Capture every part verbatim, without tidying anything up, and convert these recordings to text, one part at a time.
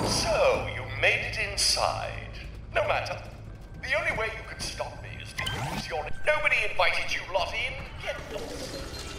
So, you made it inside. No matter. The only way you can stop me is to use your... Nobody invited you lot in. Get lost.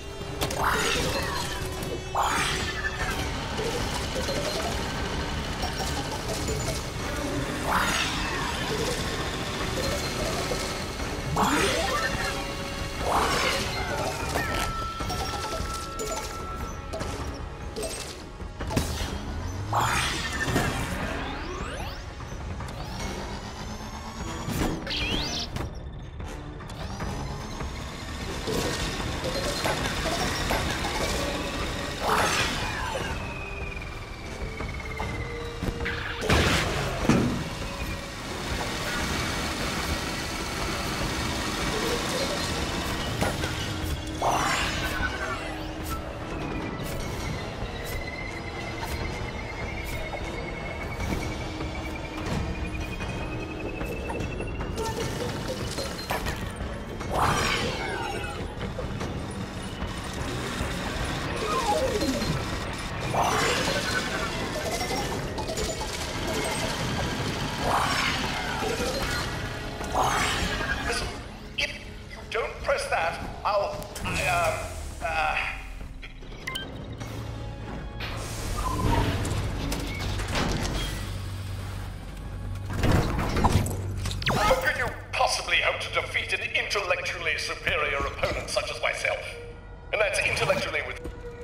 Intellectually superior opponent such as myself. And that's intellectually with...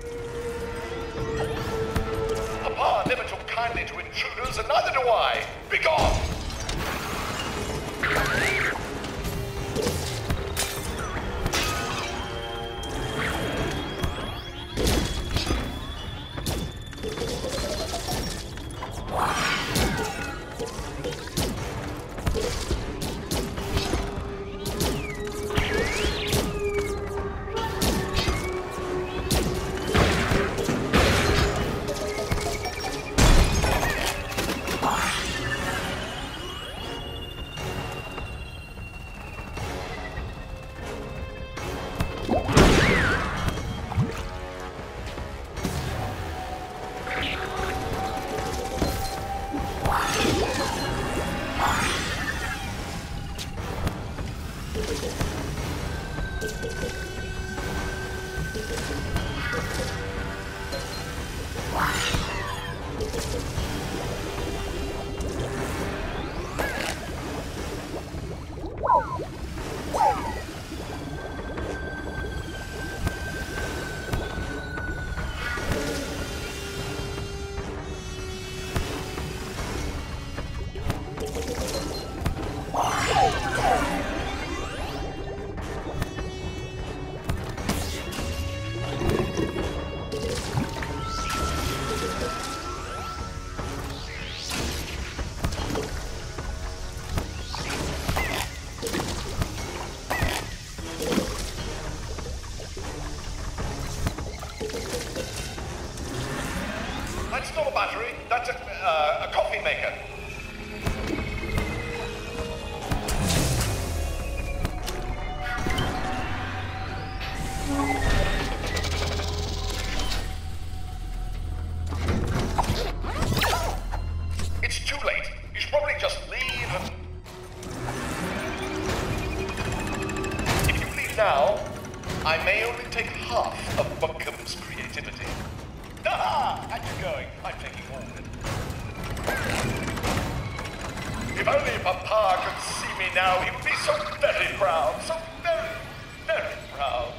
Papa never took kindly to intruders, and neither do I. Begone! That's not a battery. That's a, uh, a coffee maker. It's too late. You should probably just leave and... If you leave now, I may only take half of Buncombe's creativity. Aha! And you're going. I'm taking all of it. If only Papa could see me now, he would be so very proud. So very, very proud.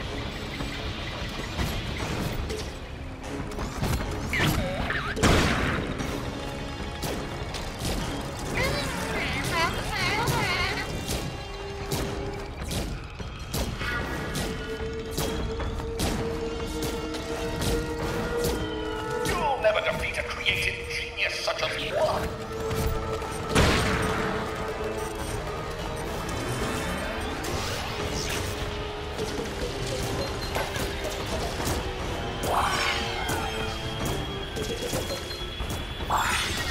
Never defeat a creative genius such as you are. Wow.